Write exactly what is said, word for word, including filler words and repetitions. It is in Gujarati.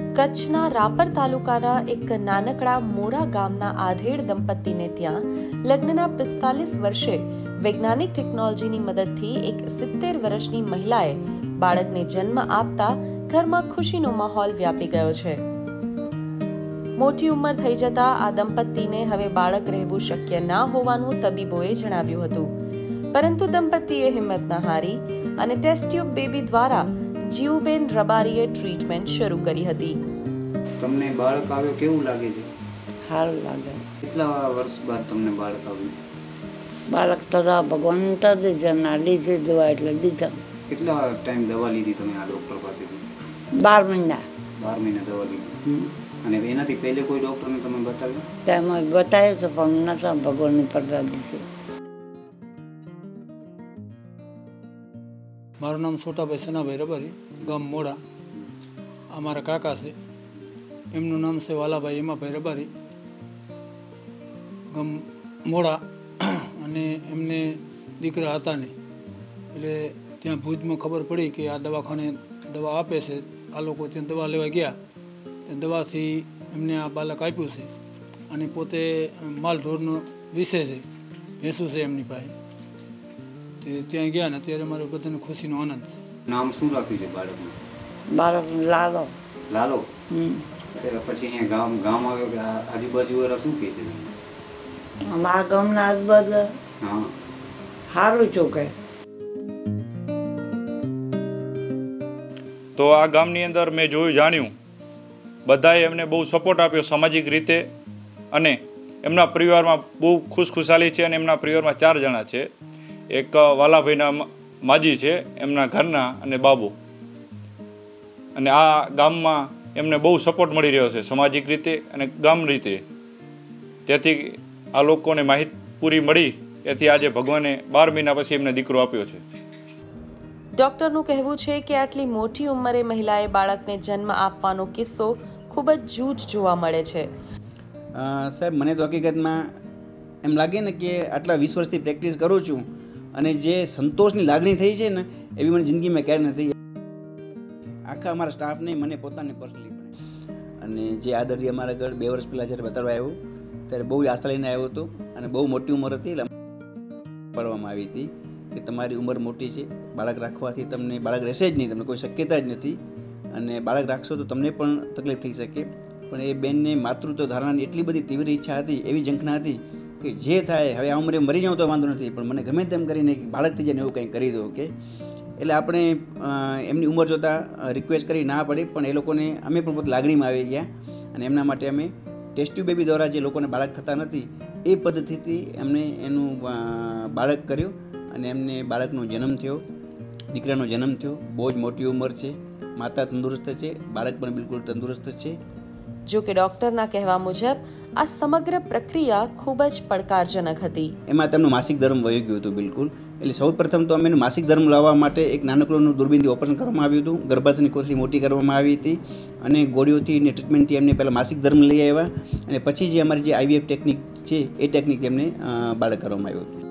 કચ્છના રાપર તાલુકાના એક નાનકડા મોરા ગામના આધેડ દંપતીને ત્યાં લગ્નના પિસ્તાલીસ વર્ષે વૈજ્ઞાનિક ટેકનોલોજીની મદદથી એક સિત્તેર વર્ષની મહિલાએ બાળકને જન્મ આપતા ઘરમાં ખુશીનો માહોલ વ્યાપી ગયો છે. મોટી ઉંમર થઈ જતા આ દંપતીને હવે બાળક રહેવું શક્ય ના હોવાનું તબીબોએ જણાવ્યું હતું, પરંતુ દંપતીએ હિંમત ન હારી અને ટેસ્ટ ટ્યુબ બેબી દ્વારા જીવબેન રબારીએ ટ્રીટમેન્ટ શરૂ કરી હતી. તમને બાળક આવ્યો કેવું લાગે છે? સારું લાગે. કેટલા વર્ષ બાદ તમને બાળક આવ્યું? બાળક તો ભગવાન તો દીધા, લીધી દવા એટલે દીધા. કેટલા ટાઈમ દવા લીધી તમે આ ડૉક્ટર પાસેથી? બાર મહિના. બાર મહિના દવા લીધી. અને એનાથી પહેલે કોઈ ડૉક્ટરને તમે બતાવ્યું? તેમાં બતાવ્યું છે પણ નતા, ભગવાનની પ્રસાદી છે. મારું નામ સોટાભાઈ સનાભાઈ રબારી, ગામ મોડા. આ મારા કાકા છે, એમનું નામ છે વાલાભાઈ એમાભાઈ રબારી, ગામ મોડા. અને એમને દીકરા હતા નહીં, એટલે ત્યાં ભુજમાં ખબર પડી કે આ દવાખાને દવા આપે છે. આ લોકો ત્યાં દવા લેવા ગયા, દવાથી એમને આ બાળક આપ્યું છે. અને પોતે માલ ઢોરનો વિષય છે, ભેંસું છે એમની પાસે. તે ત્યાં ગયા ને ત્યારે મારે બધાને ખુશીનો આનંદ છે. નામ શું રાખ્યું છે બાળકનું? બાળક લાલો. લાલો. હમ પછી અહીંયા ગામ ગામ આવ્યો કે આજુબાજુ વાળા શું કહે છે? અમારા ગામના આજુબાજુ હા સારું ચોકે. તો આ ગામની અંદર મેં જોયું જાણ્યું, બધાએ એમને બહુ સપોર્ટ આપ્યો સામાજિક રીતે. અને એમના પરિવારમાં બહુ ખુશખુશાલી છે. અને એમના પરિવારમાં ચાર જણા છે. એક વાલાભાઈના માજી છે એમના ઘરના, અને બાબુ. અને આ ગામમાં એમને બહુ સપોર્ટ મળી રહ્યો છે સામાજિક રીતે અને ગામ રીતે. તેથી આ લોકોને માહિતી પૂરી મળી, એથી આજે ભગવાને બાર મહિના પછી એમને દીકરો આપ્યો છે. ડોક્ટરનું કહેવું છે કે આટલી મોટી ઉંમરે મહિલાએ બાળકને જન્મ આપવાનો કિસ્સો ખૂબ જ જૂઠ જોવા મળે છે. સાહેબ, મને તો હકીકતમાં એમ લાગે ને કે આટલા વીસ વર્ષથી પ્રેક્ટિસ કરું છું અને જે સંતોષની લાગણી થઈ છે ને એવી મને જિંદગીમાં ક્યારે નથી. આખા અમારા સ્ટાફને મને પોતાને પર્સનલી પડે. અને જે આ દર્દી અમારા ઘર બે વર્ષ પહેલાં જ્યારે બતાડવા આવ્યો ત્યારે બહુ આશા લઈને આવ્યો હતો. અને બહુ મોટી ઉંમર હતી એટલે પડવામાં આવી હતી કે તમારી ઉંમર મોટી છે, બાળક રાખવાથી તમને બાળક રહેશે જ નહીં, તમને કોઈ શક્યતા જ નથી. અને બાળક રાખશો તો તમને પણ તકલીફ થઈ શકે. પણ એ બેનને માતૃત્વ ધારણાની એટલી બધી તીવ્ર ઈચ્છા હતી, એવી ઝંખના હતી કે જે થાય હવે આ ઉંમરે મરી જાઉં તો વાંધો નથી, પણ મને ગમે તેમ કરીને બાળક થઈ જાય ને એવું કંઈ કરી દો. કે એટલે આપણે એમની ઉંમર જોતાં રિક્વેસ્ટ કરી ના પડી, પણ એ લોકોને અમે પણ પોતે લાગણીમાં આવી ગયા. અને એમના માટે અમે ટેસ્ટ ટ્યુબ બેબી દ્વારા જે લોકોને બાળક થતા નથી એ પદ્ધતિથી એમને એનું બાળક કર્યું. અને એમને બાળકનો જન્મ થયો, દીકરાનો જન્મ થયો. બહુ જ મોટી ઉંમર છે, માતા તંદુરસ્ત છે, બાળક પણ બિલકુલ તંદુરસ્ત છે. જો કે ડોક્ટરના કહેવા મુજબ આ સમગ્ર પ્રક્રિયા ખૂબ જ પડકારજનક હતી. એમાં તેમનું માસિક ધર્મ વહી ગયું હતું બિલકુલ. એટલે સૌ પ્રથમ તો અમે એનું માસિક ધર્મ લાવવા માટે એક નાનકડું દૂરબીનથી ઓપરેશન કરવામાં આવ્યું હતું. ગર્ભાશયની કોથળી મોટી કરવામાં આવી હતી અને ગોળીઓથી અને ટ્રીટમેન્ટથી એમને પહેલાં માસિક ધર્મ લઈ આવ્યા. અને પછી જે અમારી જે આઈવીએફ ટેકનિક છે એ ટેકનિક એમને બાળક કરવામાં આવ્યું હતું.